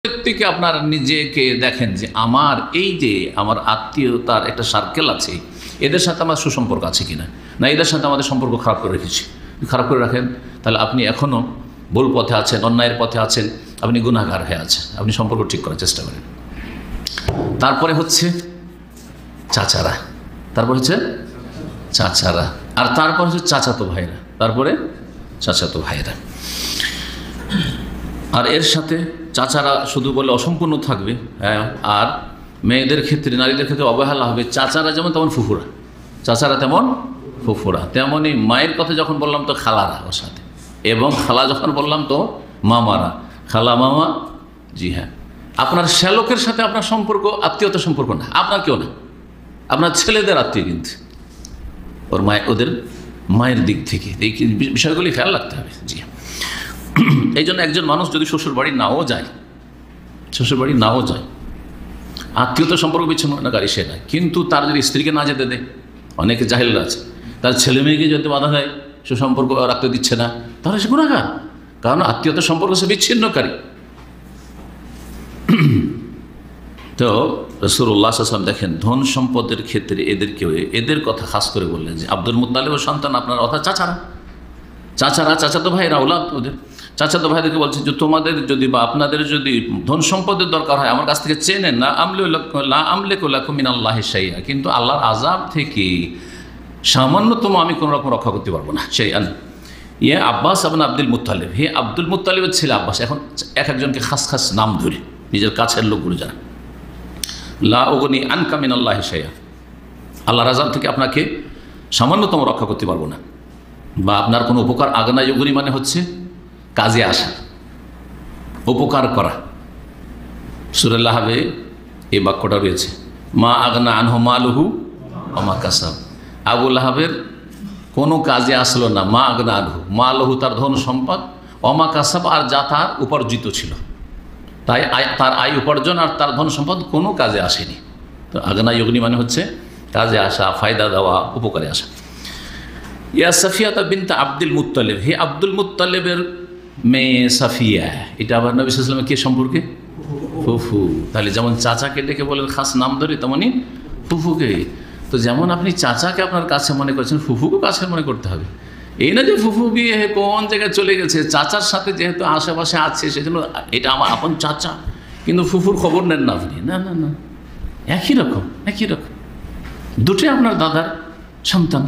ব্যক্তিকে আপনার নিজেকে দেখেন যে আমার এই যে আমার আত্মীয়তার একটা সার্কেল আছে, এদের সাথে আমার সুসম্পর্ক আছে কিনা, না এদের সাথে আমাদের সম্পর্ক খারাপ করে রেখেছি। খারাপ করে রাখেন তাহলে আপনি এখনও ভুল পথে আছেন, অন্যায়ের পথে আছেন, আপনি গুনাহগার হয়ে আছেন। আপনি সম্পর্ক ঠিক করার চেষ্টা করেন। তারপরে হচ্ছে চাচারা, তারপর হচ্ছে চাচারা, আর তারপর হচ্ছে চাচাতো ভাইরা, তারপরে চাচাতো ভাইরা। আর এর সাথে চাচারা শুধু বলে অসম্পূর্ণ থাকবে, হ্যাঁ, আর মেয়েদের ক্ষেত্রে, নারীদের ক্ষেত্রে অবহেলা হবে। চাচারা যেমন তেমন ফুফুরা, চাচারা তেমন ফুফুরা, তেমনই মায়ের কথা যখন বললাম তো খালারা ওর সাথে, এবং খালা যখন বললাম তো মামারা, খালা মামা। জি হ্যাঁ, আপনার শ্যালকের সাথে আপনার সম্পর্ক আত্মীয়তার সম্পর্ক না, আপনার কেউ না, আপনার ছেলেদের আত্মীয়, কিন্তু ওর মায়ের, ওদের মায়ের দিক থেকে এই বিষয়গুলি খেয়াল রাখতে হবে। জি হ্যাঁ, এই জন্য একজন মানুষ যদি শ্বশুর বাড়ি নাও যায়, শ্বশুর বাড়ি নাও যায়, আত্মীয়তা সম্পর্ক বিচ্ছিন্নকারী সে নয়, কিন্তু তার যদি স্ত্রীকে না যেতে দেয়, অনেকে জাহেলরা আছে, তার ছেলে মেয়েকে যদি বাধা দেয়, সুসম্পর্ক রাখতে দিচ্ছে না, তাহলে সে গুনাহগার, কারণ আত্মীয়তার সম্পর্ক সে বিচ্ছিন্নকারী। তো রাসূলুল্লাহ সাল্লাল্লাহু আলাইহি ওয়াসাল্লাম দেখেন ধন সম্পদের ক্ষেত্রে এদের কথা খাস করে বললেন যে আব্দুল মুত্তালিবের সন্তান আপনার, অর্থাৎ চাচারা, চাচাতো ভাইরা, ওলাদ ওদের চাচাতো ভাইদেরকে বলছেন যে তোমাদের যদি বা আপনাদের যদি ধন সম্পদের দরকার হয় আমার কাছ থেকে চেয়ে নেন, না আমলিকু লাকুম মিনাল্লাহি শাইআ, কিন্তু আল্লাহর আযাব থেকে সামান্যতম আমি কোনো রকম রক্ষা করতে পারবো না। শাইআন ইয়ে আব্বাস ইবনে আব্দুল মুত্তালিব, হে আব্দুল মুত্তালিবের ছেলে আব্বাস। এখন এক একজনকে খাস খাস নাম ধরে, নিজের কাছের লোকগুলো যারা, লা উগনি আনকা মিনাল্লাহি শাইআ, আল্লাহর আযাব থেকে আপনাকে সামান্যতম রক্ষা করতে পারবো না, বা আপনার কোনো উপকার আগনা ইউগনি মানে হচ্ছে কাজে আসা, উপকার করা। সূরা লাহাবে এই বাক্যটা রয়েছে, মা আগনা আনহু মালুহু ওয়া মা কাসাব। আবু লাহাবের কোনো কাজে আসলো না, মা আগনা আনহু মালুহু, তার ধন সম্পদ, ওয়া মা কাসাব, আর যা তার উপার্জিত ছিল, তাই তার আয় উপার্জন আর তার ধন সম্পদ কোনো কাজে আসেনি। তো আগনা ইউগনি মানে হচ্ছে কাজে আসা, ফায়দা দেওয়া, উপকারে আসা। ইয়া সাফিয়াতা বিনতে আব্দুল মুত্তালিব, হে আব্দুল মুত্তালিবের মেয়ে সাফিয়া। এটা আবার নবী সাল্লাল্লাহু আলাইহি ওয়াসাল্লামের কে সম্পর্কে? ফুফু। তাহলে যেমন চাচাকে ডেকে বলেন খাস নাম ধরে, তেমনই ফুফুকে। তো যেমন আপনি চাচাকে আপনার কাছে মনে করছেন, ফুফুকে কাছে মনে করতে হবে। এই না যে ফুফু বিয়ে কোন জায়গায় চলে গেছে, চাচার সাথে যেহেতু আশেপাশে আছে সেজন্য এটা আমার আপন চাচা, কিন্তু ফুফুর খবর নেন না আপনি। না না না, একই রকম, একই রকম, দুটোই আপনার দাদার সন্তান।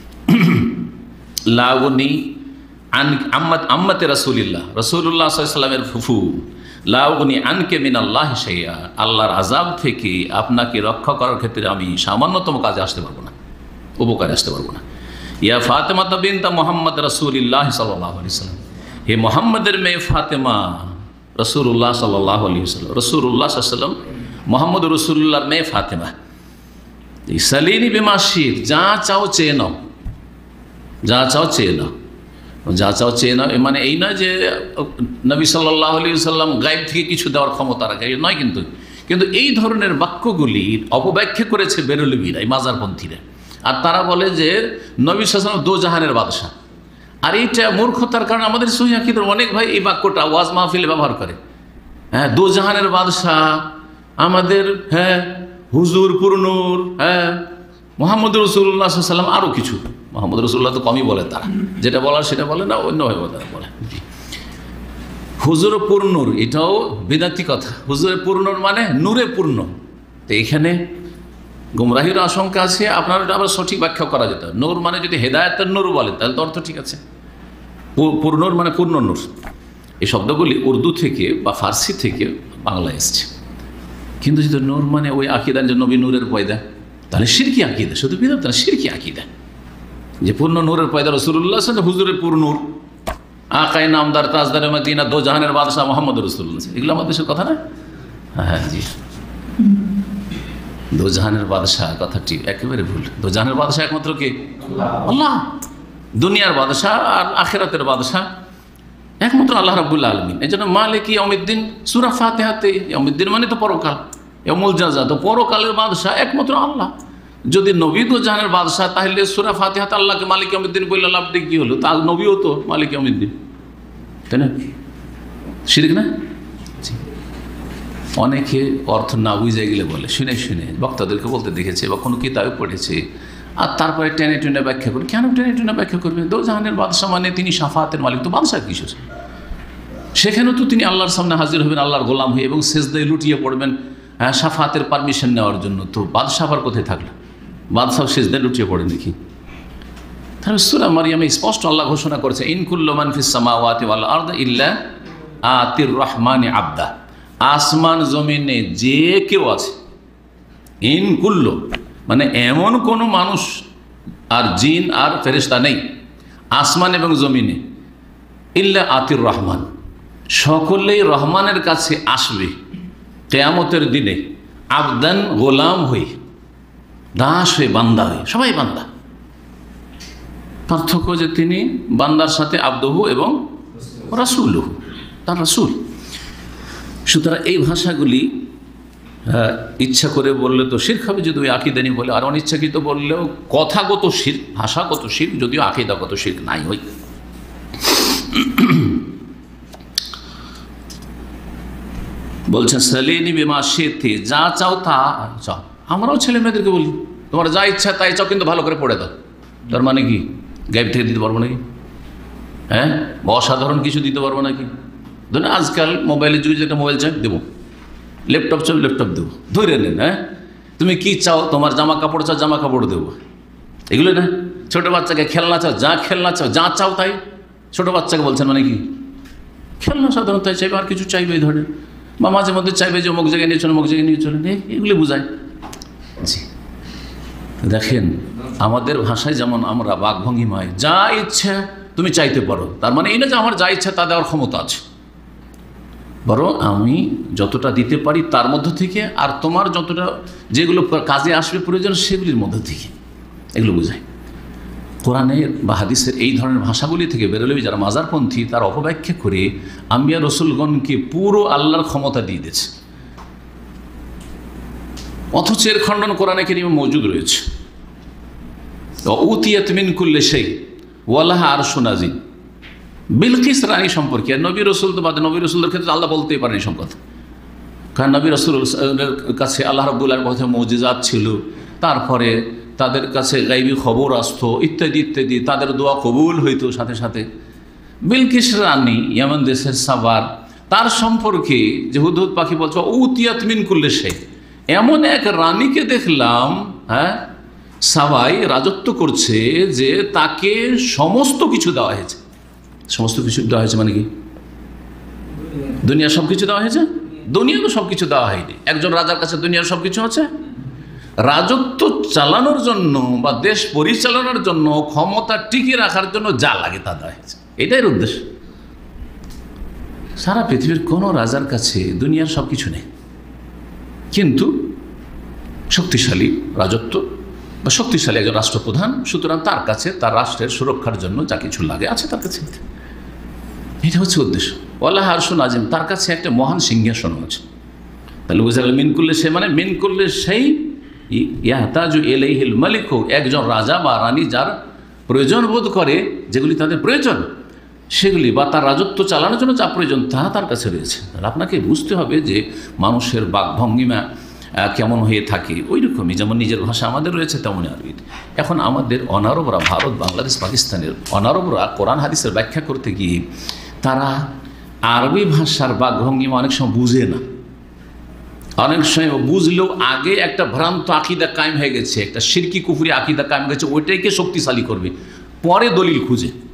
লাউনি আম্মাতে রাসূলিল্লাহ, রাসূলুল্লাহ সাল্লাল্লাহু আলাইহি ওয়াসাল্লামের ফুফু। লাউনি আনকে মিনাল্লাহি শাইআ, আল্লাহর আযাব থেকে আপনাকে রক্ষা করার ক্ষেত্রে আমি সামান্যতম কাজে আসতে পারবো না, উপকারে আসতে পারবো না। ইয়া ফাতেমা বিনতে মুহাম্মদ রাসূলুল্লাহ সাল্লাল্লাহু আলাইহি ওয়াসাল্লাম, হে মুহাম্মদের মেয়ে ফাতেমা, রাসূলুল্লাহ সাল্লাল্লাহু আলাইহি ওয়াসাল্লাম, রাসূলুল্লাহ সাল্লাল্লাহু আলাইহি ওয়াসাল্লাম মুহাম্মদ রাসূলুল্লাহর মেয়ে ফাতেমা। সালিনি বিমা শি'ত, যা চাও চেয়ে নাও, যা চাও চেয়ে নাও, যা চাও চেয়ে নাও মানে এই নয় যে নবী সাল্লাল্লাহু আলাইহি ওয়াসাল্লাম গায়েব থেকে কিছু দেওয়ার ক্ষমতা রাখে, নয়। কিন্তু এই ধরনের বাক্যগুলির অপব্যাখ্যা করেছে বেরলভীরা, এই মাজারপন্থীরা। আর তারা বলে যে নবী সাল্লাল্লাহু আলাইহি ওয়াসাল্লাম দো জাহানের বাদশা। আর এইটা মূর্খতার কারণে আমাদের সহিহ আকীদার অনেক ভাই এই বাক্যটা ওয়াজ মাহফিলে ব্যবহার করে। হ্যাঁ, দো জাহানের বাদশা আমাদের, হ্যাঁ, হুজুর পুরনূর, হ্যাঁ, মুহাম্মদ রাসূলুল্লাহ সাল্লাল্লাহু আলাইহি ওয়াসাল্লাম, আরও কিছু। মুহাম্মদ রাসূলুল্লাহ তো কমই বলে, তারা যেটা বলার সেটা বলে না, অন্যভাবে তারা বলে। হুজুর পূর্ণুর, এটাও বিদাতি কথা। হুজুরে পূর্ণুর মানে নূরে পূর্ণ। তো এখানে গুমরাহির আশঙ্কা আছে, আপনার আবার সঠিক ব্যাখ্যা করা যেত। নূর মানে যদি হেদায়েতের নূর বলে তাহলে তো অর্থ ঠিক আছে। পূর্ণুর মানে পূর্ণ নূর। এই শব্দগুলি উর্দু থেকে বা ফার্সি থেকে বাংলায় এসছে। কিন্তু যদি নূর মানে ওই আকীদা যে নবী নূরের পয়দা, তাহলে শিরকি আকীদা, শুধু বিদাত না, শিরকি আকীদা। যে পূর্ণ নূরের পয়দা রাসূলুল্লাহ সাল্লাল্লাহু আলাইহি ওয়াসাল্লাম, হুজুরের পূর্ণুর, আকায়ে নামদার, তাজদারে মদিনা, দো জাহানের বাদশাহ মুহাম্মদ রাসূলুল্লাহ, এগুলো আমাদের দেশের কথা না। হ্যাঁ জি, দো জাহানের বাদশাহ কথাটি একেবারে ভুল। দো জাহানের বাদশাহ একমাত্র কে? আল্লাহ। দুনিয়ার বাদশাহ আর আখিরাতের বাদশাহ একমাত্র আল্লাহ রাব্বুল আলামিন। এই জন্য মালিক ইয়াউমিদ্দিন, সূরা ফাতিহাতে ইয়াউমিদ্দিন মানে তো পরকাল, ইয়াউমুল জাযা, তো পরকালের বাদশাহ একমাত্র আল্লাহ। যদি নবী তো জাহানের বাদশাহ, তাহলে সূরা ফাতিহাতে আল্লাহকে মালিক ইয়াউমিদ্দিন বললে লাভটা কি হলো? তা নবীও তো মালিক ইয়াউমিদ্দিন, তাই না? শিরক না? অনেকে অর্থ না বুঝে গেলে বলে, শুনে শুনে বক্তাদেরকে বলতে দেখেছে বা কোনো কিতাবে পড়েছে, আর তারপরে টেনে টেনে ব্যাখ্যা করে। কেন টেনে টেনে ব্যাখ্যা করবে? দোজাহানের বাদশাহ মানে তিনি সাফাতের মালিক, তো বাদশাহ কিসের? সেখানেও তো তিনি আল্লাহর সামনে হাজির হবেন আল্লাহর গোলাম হয়ে, এবং সেজদায় লুটিয়ে পড়বেন সাফাতের পারমিশন নেওয়ার জন্য। তো বাদশাহ আবার কোথায় থাকলো? বাদশাহ সেজদায় লুটিয়ে পড়ে নাকি? তাহলে সূরা মারইয়ামে স্পষ্ট আল্লাহ ঘোষণা করেছে, ইন কুল্লু মান ফিস সামাওয়াতি ওয়াল আরদি ইল্লা আতির রহমানি আবদা। আসমান জমিনে যে কেউ আছে, ইন কুল্লু মানে এমন কোনো মানুষ আর জিন আর ফেরেশতা নেই আসমান এবং জমিনে, ইল্লা আতির রহমান, সকলেই রহমানের কাছে আসবে কিয়ামতের দিনে, আবদান গোলাম হয়ে, দাস হয়ে, বান্দা হয়ে, সবাই বান্দা। পার্থক্য যে তিনি বান্দার সাথে আব্দহু এবং রাসূলহু, তার রাসূল। সুতরাং এই ভাষাগুলি ইচ্ছা করে বললে তো শিরক হবে, যদি ওই আকীদা নিয়ে বলে, আর অনিচ্ছাকৃত বললেও কথাগত শিরক, ভাষাগত শিরক, যদিও আকীদাগত শিরক নাই। ওই বলছেন সালিনি বিমা শিতি, যা চাও তা চাও। আমরাও ছেলে মেয়েদেরকে বলি, তোমার যা ইচ্ছা তাই চাও, কিন্তু ভালো করে পড়ে দাও। তার মানে কি গায়েব থেকে দিতে পারবো নাকি? হ্যাঁ, অসাধারণ কিছু দিতে পারবো নাকি? ধরুন আজকাল মোবাইলের যুগে যেটা মোবাইল চাই দেবো, ল্যাপটপ চাও ল্যাপটপ দেবো, ধরে নেন। হ্যাঁ, তুমি কি চাও, তোমার জামা কাপড় চাও জামা কাপড় দেবো, এগুলো না। ছোটো বাচ্চাকে খেলনা চাও, যা খেলনা চাও, যা চাও তাই। ছোটো বাচ্চাকে বলছেন মানে কি? খেলনা সাধারণত তাই চাইবে, আর কিছু চাইবে এই ধরনের, বা মাঝে মধ্যে চাইবে যে অমুক জায়গায় নিয়ে চলে, অমুক জায়গায় নিয়ে চলে, এগুলি বোঝায়। জি, দেখেন আমাদের ভাষায় যেমন আমরা বাকভঙ্গিমায় যা ইচ্ছা তুমি চাইতে পারো, তার মানে এই না যে আমার যা ইচ্ছা তা দেওয়ার ক্ষমতা আছে, বরং আমি যতটা দিতে পারি তার মধ্য থেকে, আর তোমার যতটা যেগুলো কাজে আসবে প্রয়োজন সেগুলির মধ্য থেকে, এগুলো বোঝায়। কোরআনের বা হাদিসের এই ধরনের ভাষাগুলি থেকে বেরোলে যারা মাজারপন্থী, তার অপব্যাখ্যা করে আম্বিয়া রসুলগণকে পুরো আল্লাহর ক্ষমতা দিয়ে দিয়েছে, অথচ এর খণ্ডন কোরআনে কারিমে মজুদ রয়েছে। উতিয়াত মিন কুল্লি শাই ওয়ালাহা আরশুন আযীম। বিলকিস রানী সম্পর্কে, নবী রসুল তো বাদে, নবী রসুলদের ক্ষেত্রে আল্লাহ বলতেই পারেন এই কথা, কারণ নবী রসুলের কাছে আল্লাহ রাব্বুল আলামিনের পথে মুজিজাত ছিল, তারপরে তাদের কাছে গাইবী খবর আসতো, ইত্যাদি ইত্যাদি, তাদের দোয়া কবুল হইতো সাথে সাথে। বিলকিস রানী ইয়ামান দেশের সাবার, তার সম্পর্কে যে হুদহুদ পাখি বলছে উতিয়াত মিন কুল্লি শাই, এমন এক রানীকে দেখলাম, হ্যাঁ, সাবাই রাজত্ব করছে, যে তাকে সমস্ত কিছু দেওয়া হয়েছে। সমস্ত কিছু দেওয়া হয়েছে মানে কি? দুনিয়ার সব কিছু দেওয়া হয়েছে? দুনিয়া তো সব কিছু দেওয়া হয়নি। একজন রাজার কাছে দুনিয়ার সব কিছু আছে? রাজত্ব চালানোর জন্য বা দেশ পরিচালনার জন্য, ক্ষমতা টিকিয়ে রাখার জন্য যা লাগে তা দেওয়া হয়েছে, এটাই উদ্দেশ্য। সারা পৃথিবীর কোনো রাজার কাছে দুনিয়ার সব কিছু নেই, কিন্তু শক্তিশালী রাজত্ব বা শক্তিশালী একজন রাষ্ট্রপ্রধান, সুতরাং তার কাছে তার রাষ্ট্রের সুরক্ষার জন্য যা কিছু লাগে আছে তার কাছে। এটা হচ্ছে উদ্দেশ্য। ওয়ালাহা আরশুন আযীম, তার কাছে একটা মহান সিংহাসন আছে। তাহলে বুঝা গেল মিন কুল্লি শাই মানে মিন কুল্লি শাই ইয়াহতাজু ইলাইহিল মালিক, একজন রাজা বা রানী যার প্রয়োজন বোধ করে, যেগুলি তাদের প্রয়োজন সেগুলি, বা তার রাজত্ব চালানোর জন্য যা প্রয়োজন তা তার কাছে রয়েছে। তাহলে আপনাকে বুঝতে হবে যে মানুষের বাকভঙ্গিমা কেমন হয়ে থাকে, ওই রকমই যেমন নিজের ভাষা আমাদের রয়েছে তেমনই আরবি। এখন আমাদের অনারবরা, ভারত, বাংলাদেশ, পাকিস্তানের অনারবরা কোরআন হাদিসের ব্যাখ্যা করতে গিয়ে তারা আরবি ভাষার বাকভঙ্গিমা অনেক সময় বুঝে না, অনেক সময় বুঝলেও আগে একটা ভ্রান্ত আকিদা কায়েম হয়ে গেছে, একটা শিরকি কুফরি আকিদা কায়েম হয়ে গেছে, ওইটাকে শক্তিশালী করবে, পরে দলিল খুঁজে